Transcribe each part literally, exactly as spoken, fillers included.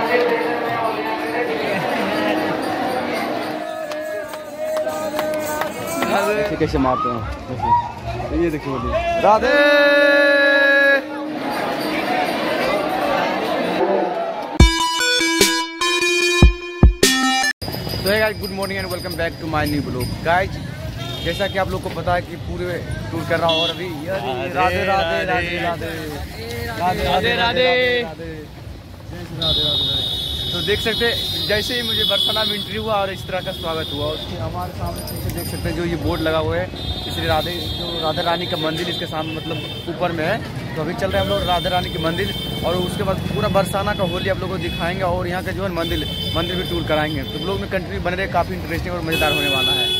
कैसे मारते हैं ये देखिए राधे। तो है guys, good morning and welcome back to my new blog. Guys जैसा कि आप लोग को पता है कि पूरे टूर कर रहा हूँ और अभी राधे राधे राधे राधे राधे राधे राधे राधे। तो देख सकते हैं जैसे ही मुझे बरसाना में एंट्री हुआ और इस तरह का स्वागत हुआ, उसके हमारे सामने पीछे देख सकते हैं जो ये बोर्ड लगा हुआ है इसलिए राधे जो राधा रानी का मंदिर इसके सामने मतलब ऊपर में है। तो अभी चल रहे हैं हम लोग राधा रानी के मंदिर और उसके बाद पूरा बरसाना का होली आप लोगों को दिखाएंगे और यहाँ का जो है मंदिर मंदिर भी टूर कराएंगे। तो लोग में कंटिन्यू बने रहे, काफ़ी इंटरेस्टिंग और मज़ेदार होने वाला है।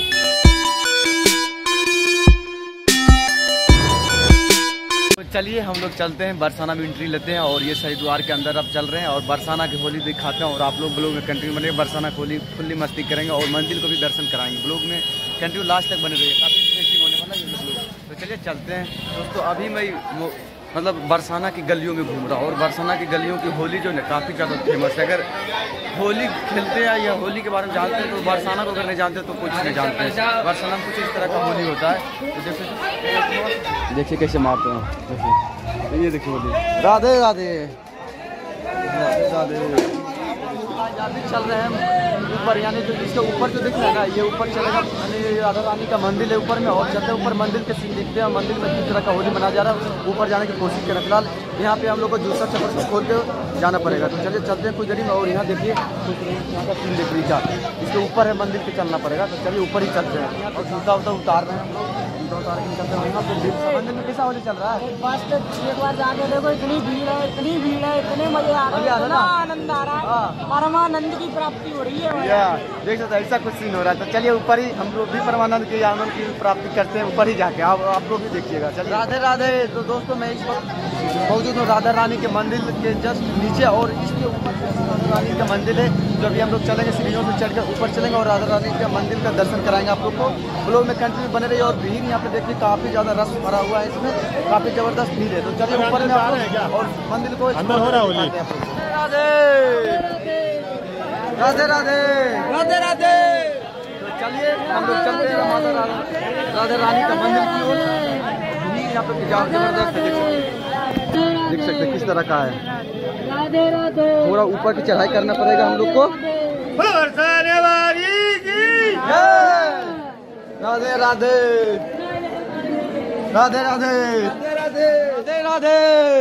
तो चलिए हम लोग चलते हैं बरसाना में एंट्री लेते हैं और ये सही द्वार के अंदर अब चल रहे हैं और बरसाना की होली दिखाते हैं और आप लोग ब्लॉग में कंटिन्यू बने बरसाना की होली फुल्ली मस्ती करेंगे और मंदिर को भी दर्शन कराएंगे। ब्लॉग में कंटिन्यू लास्ट तक बने रहिए, काफ़ी इंटरेस्टिंग होने वाला है ये ब्लॉग। तो चलिए चलते हैं दोस्तों। अभी मैं मतलब बरसाना की गलियों में घूम रहा हूँ और बरसाना की गलियों की होली जो है काफ़ी ज़्यादा फेमस है। अगर होली खेलते हैं या होली के बारे में जानते हैं तो बरसाना को अगर नहीं जानते तो कुछ नहीं जानते हैं। बरसाना में कुछ इस तरह का होली होता है। तो देखिए देखिए कैसे मारते हैं, देखिए ये देखिए होली। राधे राधे राधे राधे। अभी चल रहे हैं ऊपर, यानी जो इसके ऊपर जो दिख रहा है ना ये ऊपर चलेगा यानी राधा रानी का मंदिर है ऊपर में और चलते ऊपर मंदिर के सीन दिखते हैं। मंदिर में किस तरह का होली मनाया जा रहा है ऊपर जाने की कोशिश करें। फिलहाल यहाँ पे हम लोग को दूसरा चप्पल से खोल के जाना पड़ेगा। तो चलिए चलते हैं कुछ देरी में और यहाँ देखिए यहाँ का सीन देख लीजिए, इसके ऊपर है मंदिर के चलना पड़ेगा। तो चलिए ऊपर ही चलते हैं और जूता वूता उतार रहे हैं हम लोग, जूता उतार के निकलते हैं। यहाँ पे मंदिर में कैसा होली चल रहा है? बस एक बार जाके देखो, इतनी भीड़ है इतनी भीड़ है इतने मजे आ रहे हैं, इतना आनंद आ रहा है, परमानंद की प्राप्ति हो रही है। देख सकते ऐसा कुछ सीन हो रहा है। तो चलिए ऊपर ही हम लोग भी परमानंद के आनंद की प्राप्ति करते हैं ऊपर ही जाके। आप आप लोग भी देखिएगा। चलिए राधे राधे। तो दोस्तों मैं इस वक्त मौजूद हूँ राधा रानी के मंदिर के जस्ट नीचे और इसके ऊपर राधा रानी का मंदिर है जो अभी हम लोग चलेंगे सीढ़ियों से चढ़कर ऊपर चलेंगे और राधा रानी के मंदिर का दर्शन कराएंगे आप लोग को। ब्लॉग में कंटिन्यू बने रहिए और भीड़ यहाँ पे देखिए काफ़ी ज़्यादा रस भरा हुआ है, इसमें काफ़ी ज़बरदस्त भीड़ है। तो चलिए ऊपर में आप लोग और मंदिर को अंदर हो रहा है। राधे राधे राधे राधे राधे। तो चलिए हम लोग चलते हैं माता राधा रानी का मंदिर की ओर। यहाँ पे जबरदस्त देख सकते हैं किस तरह का है। पूरा ऊपर की चढ़ाई करना पड़ेगा हम लोग को। राधे राधे राधे राधे राधे राधे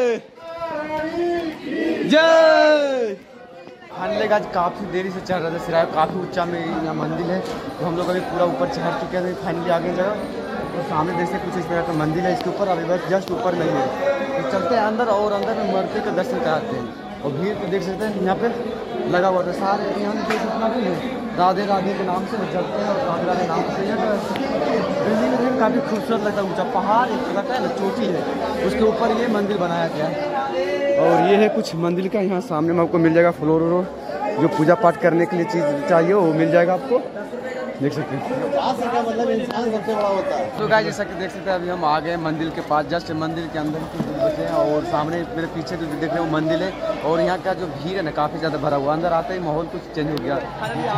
जय। फाइनली आज काफ़ी देरी से चढ़ रहे थे, सिराय काफ़ी ऊंचा में यहाँ मंदिर है। तो हम लोग अभी पूरा ऊपर चढ़ चुके हैं। फाइनली आगे जगह तो सामने जैसे कुछ इस तरह का मंदिर है, इसके ऊपर अभी बस जस्ट ऊपर नहीं है। तो चलते हैं अंदर और अंदर में मूर्ति का दर्शन कराते हैं और भीड़ तो देख सकते हैं यहाँ पे लगा हुआ था सारे यहाँ पे जितना भी है राधे राधे के नाम से चलते हैं और राधे राधे नाम से बिल्डिंग में काफ़ी खूबसूरत लगता है। ऊँचा पहाड़ एक लगता है ना, चोटी है, उसके ऊपर ये मंदिर बनाया गया है। और ये है कुछ मंदिर का, यहाँ सामने में आपको मिल जाएगा फ्लोर व्लोर, जो पूजा पाठ करने के लिए चीज़ चाहिए वो मिल जाएगा आपको, देख सकते हैं। मतलब इंसान सबसे बड़ा होता है। तो गाइस जैसा कि देख सकते हैं अभी हम आ गए मंदिर के पास, जस्ट मंदिर के अंदर कुछ दूर बचे हैं और सामने मेरे पीछे जो देख रहे हो मंदिर है और यहाँ का जो भीड़ है ना काफ़ी ज़्यादा भरा हुआ। अंदर आते ही माहौल कुछ चेंज हो गया।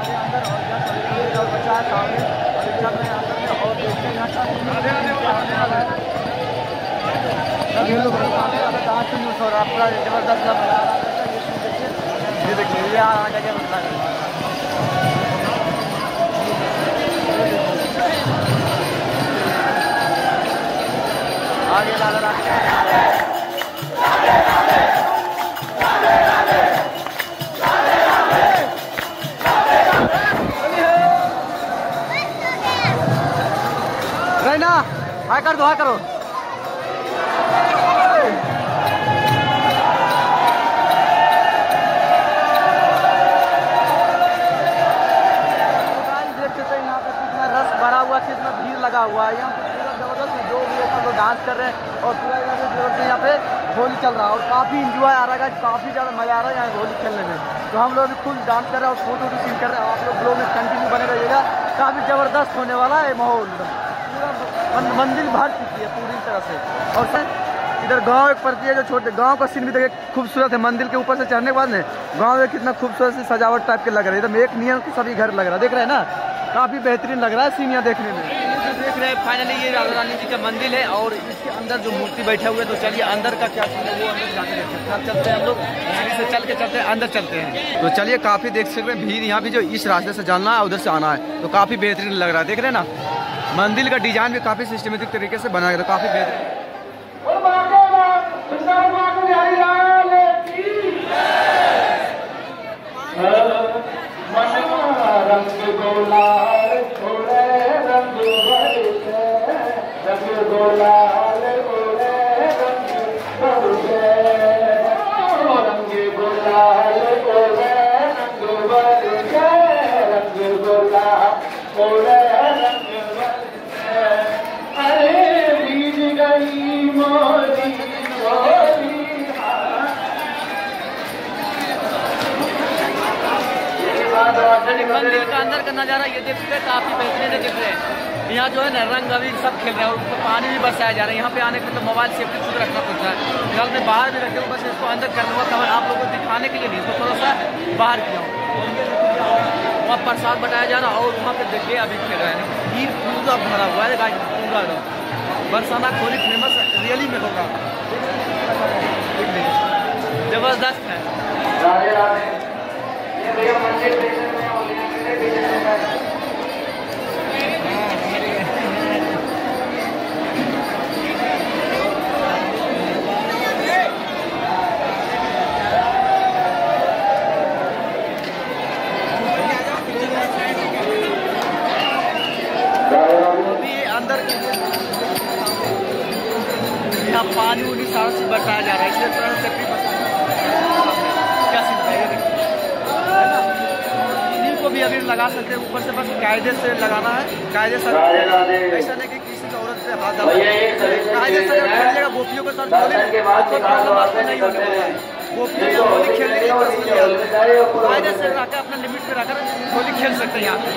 ये देखिए आगे राधे राधे रैना हाय कर दो हाय करो। यहाँ पे कितना रस भरा हुआ, कितना भीड़ लगा हुआ है। यहाँ पे पूरा जबरदस्त जो भी है लोग डांस कर रहे हैं और पूरा यहाँ पे होली चल रहा है और काफ़ी इंजॉय आ रहा है, काफ़ी ज़्यादा मज़ा आ रहा है यहाँ होली खेलने में। तो हम लोग भी फुल डांस कर रहे हैं और फोटो वोटो सीन कर रहे हैं। आप लोग ब्लॉग में कंटिन्यू बने रहिएगा, काफ़ी ज़बरदस्त होने वाला है माहौल। पूरा मंदिर भर चुकी है पूरी तरह से और सर इधर गांव एक पड़ती है जो छोटे गांव का सीन भी देखिए खूबसूरत है। मंदिर के ऊपर से चढ़ने के बाद में गांव में कितना खूबसूरत सी सजावट टाइप के लग रहे हैं। एकदम एक नियम के सभी घर लग रहा है, देख रहे हैं ना, काफी बेहतरीन लग रहा है सीन यहाँ देखने में। देख रहे हैं फाइनली ये राधा रानी जी का मंदिर है और इसके अंदर जो मूर्ति बैठा हुआ है। तो चलिए अंदर का क्या सीन है वो अंदर जाकर देखते हैं। चलते हैं हम लोग से चल के चलते हैं, अंदर चलते हैं। तो चलिए काफी देख सकते हैं भीड़ यहाँ भी जो इस रास्ते से जाना है उधर से आना है तो काफी बेहतरीन लग रहा है। देख रहे हैं ना, मंदिर का डिजाइन भी काफी सिस्टमेटिक तरीके से बनाया गया, तो काफी बेहतरीन। मंदिर का अंदर का नजारा ये देखते हैं काफी बेहतरीन दिख रहे हैं। यहाँ जो है ना रंग अभी सब खेल रहे हैं और ऊपर पानी भी बरसाया जा रहा है। यहाँ पे आने के लिए तो मोबाइल सेफ्टी खुद रखना पड़ता है। फिलहाल मैं बाहर भी रखे हूँ, बस इसको अंदर करने हुआ खबर आप लोगों को दिखाने के लिए नहीं, इसको थोड़ा सा बाहर किया हूँ। वहाँ प्रसाद बताया जा रहा और वहाँ पे देखिए अभी खेल रहे हैं। भीड़ पूरा भरा हुआ है गाइस, पूरा बरसाना खोली फेमस रियली में होगा, जबरदस्त है। अंदर यहाँ पानी उनी सारा चीज बरसाया जा रहा है, इसलिए थोड़ा सेफ्टी क्या सीन है ना। इनको भी अभी लगा सकते हैं ऊपर से, बस कायदे से लगाना है, कायदे से। ऐसा नहीं कि किसी औरत से हाथ डाल, कायदे से खेलिएगा। गोपियों के साथ बोले नहीं होने वाला है। गोपियों या होली खेलने की कायदे से रखकर अपना लिमिट पे रखकर होली खेल सकते हैं यहाँ पे।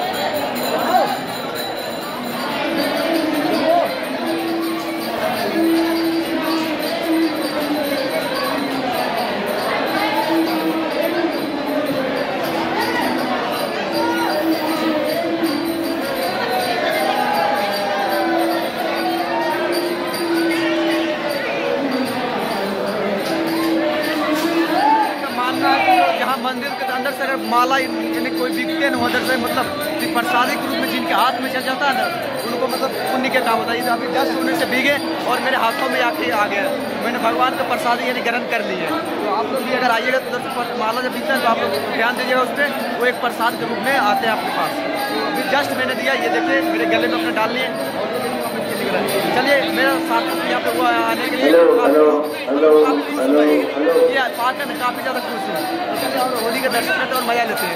मंदिर के अंदर से अगर माला यानी कोई बिकते न उधर से मतलब प्रसादी के रूप में जिनके हाथ में चल जाता है ना उनको मतलब पुण्य के काम होता है। अभी जस्ट उन्हें से भीगे और मेरे हाथों में आके आ गया, मैंने भगवान का प्रसादी यानी ग्रहण कर ली है। तो आप लोग भी अगर आइएगा तो उधर से माला जब बिकता है तो आप लोग ध्यान दीजिएगा उस पर, वो एक प्रसाद के रूप में आते हैं आपके पास। तो अभी जस्ट मैंने दिया, ये देखिए मेरे गले में अपने डाल लिए। चलिए मेरा साथ यहाँ पे वो आने के लिए काफी खुश हुआ, ये पार्टनर में काफी ज्यादा खुश है। चलिए और होली के दर्शन करते और मजा लेते हैं।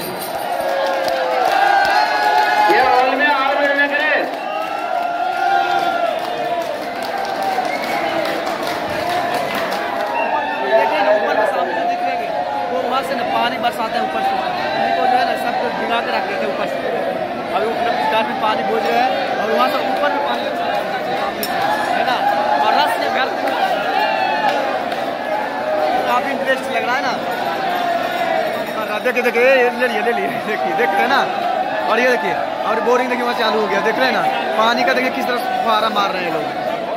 ये हॉल में आग लगना करे देखिए ना, ऊपर में सामने दिख रहे हैं वो वहाँ से ना पानी बरसाते हैं ऊपर से, उनको जो है ना सब कुछ भिगा के रख देते हैं ऊपर से। अभी ऊपर काफी पानी बोझ रहा है और वहाँ से ऊपर में पानी है ना, और रस से घर काफी इंटरेस्ट लग रहा है ना। देखिए देखिए ये ले लिए ले लिए देखिए देख रहे हैं ना, और ये देखिए और बोरिंग देखिए वहाँ चालू हो गया, देख रहे हैं ना पानी का। देखिए किस तरह फुहारा मार रहे हैं लोग।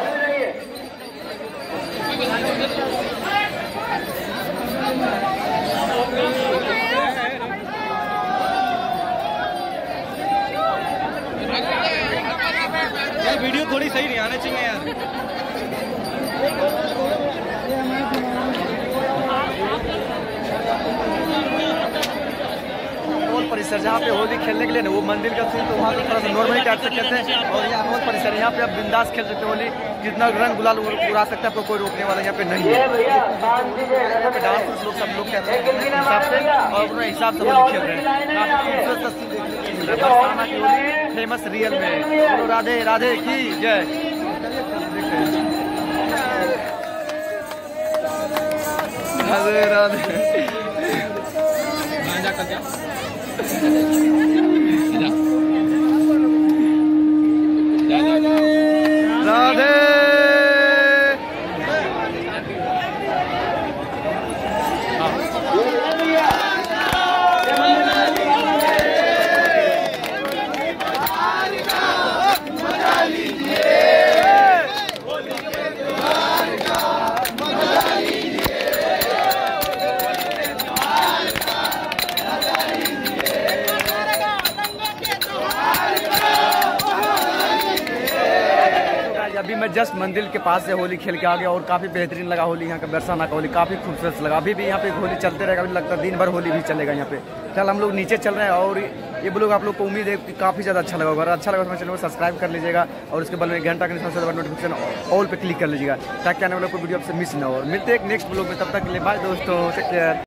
वीडियो थोड़ी सही नहीं आना चाहिए यार। हॉल परिसर जहाँ पे होली खेलने के लिए ना वो मंदिर का सीन तो वहाँ पे थोड़ा सा नॉर्मली टाइप से खेलते हैं। और यहाँ हॉल परिसर यहाँ पे आप बिंदास खेल सकते हो होली, जितना रंग गुलाल उड़ा सकते हैं, आपको कोई रोकने वाला यहाँ पे नहीं है। यहाँ पे डांस लोग सब लोग कहते हैं हिसाब से और अपने हिसाब से होली खेल रहे हैं। काफी खूबसूरत तस्वीर देखने को मिल रहा है। बरसाना की होली फेमस रियल में। राधे राधे की जय। राधे राधे राधे अभी मैं जस्ट मंदिर के पास से होली खेल के आ गया और काफ़ी बेहतरीन लगा होली। यहाँ का बरसाना का होली काफ़ी खूबसूरत लगा। अभी भी यहाँ पे होली चलते रहेगा, अभी लगता है दिन भर होली भी चलेगा यहाँ पे। चल हम लोग नीचे चल रहे हैं और ये ब्लॉग आप लोग को उम्मीद है कि काफ़ी ज़्यादा अच्छा लगा होगा। अगर अच्छा लगा तो मेरे चैनल को सब्सक्राइब कर लीजिएगा और उसके बाद में घंटा के सबसे ज़्यादा नोटिफिकेशन ऑल पे क्लिक कर लीजिएगा ताकि आने वाले कोई वीडियो आपसे मिस ना हो। मिलते हैं एक नेक्स्ट ब्लॉग में, तब तक के लिए बाय दोस्तों, टेक केयर।